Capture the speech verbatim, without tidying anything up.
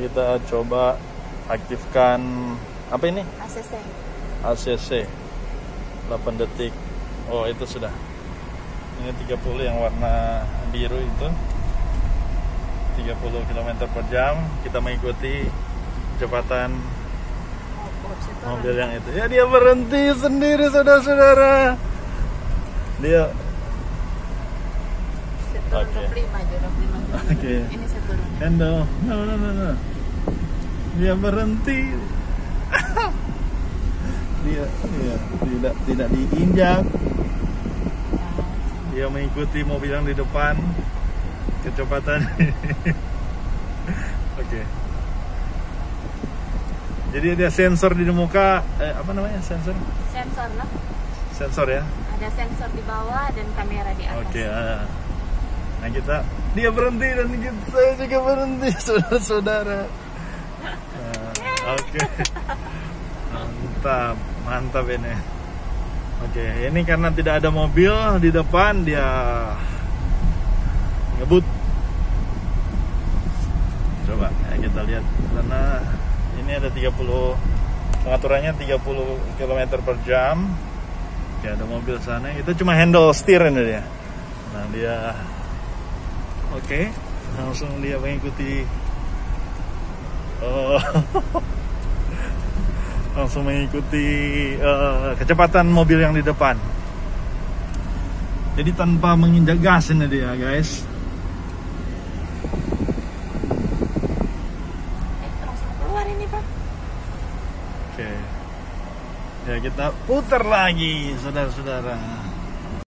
Kita coba aktifkan apa ini? A C C. A C C delapan detik. Oh, itu sudah. Ini tiga puluh yang warna biru itu. tiga puluh kilometer per jam. Kita mengikuti kecepatan mobil yang itu. Ya, dia berhenti sendiri, saudara-saudara. Dia Oke. Oke. Ini saya turun. Endo, no, no, no, no. Dia berhenti. dia, dia tidak tidak diinjak. Dia mengikuti mobil yang di depan kecepatan. Oke. Jadi ada sensor di muka, eh, apa namanya sensor? Sensor lah. Sensor ya. Ada sensor di bawah dan kamera di atas. Oke. Uh, nah kita, dia berhenti dan kita, saya juga berhenti, saudara-saudara. Nah, Oke. Mantap, mantap ini. Oke, ini karena tidak ada mobil di depan, dia ngebut. Coba ya, kita lihat karena ini ada tiga puluh, pengaturannya tiga puluh kilometer per jam. Oke, ada mobil sana. Itu cuma handle setir ini dia. Nah, dia oke, langsung dia mengikuti. Oh. Langsung mengikuti uh, kecepatan mobil yang di depan. Jadi tanpa menginjak gas ini dia, guys. Eh, langsung keluar ini, Pak. Oke. Ya, kita putar lagi, saudara-saudara.